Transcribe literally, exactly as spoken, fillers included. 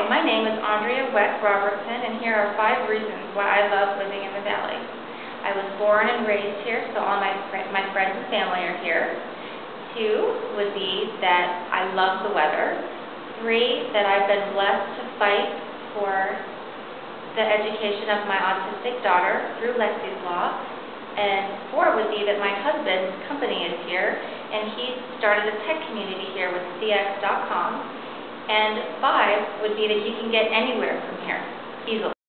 my name is Andrea Weck-Robertson, and here are five reasons why I love living in the Valley. I was born and raised here, so all my, my friends and family are here. Two would be that I love the weather. Three, that I've been blessed to fight for the education of my autistic daughter through Lexi's Law. And four would be that my husband's company is here, and he started a tech community here with C X dot com. And five would be that you can get anywhere from here easily.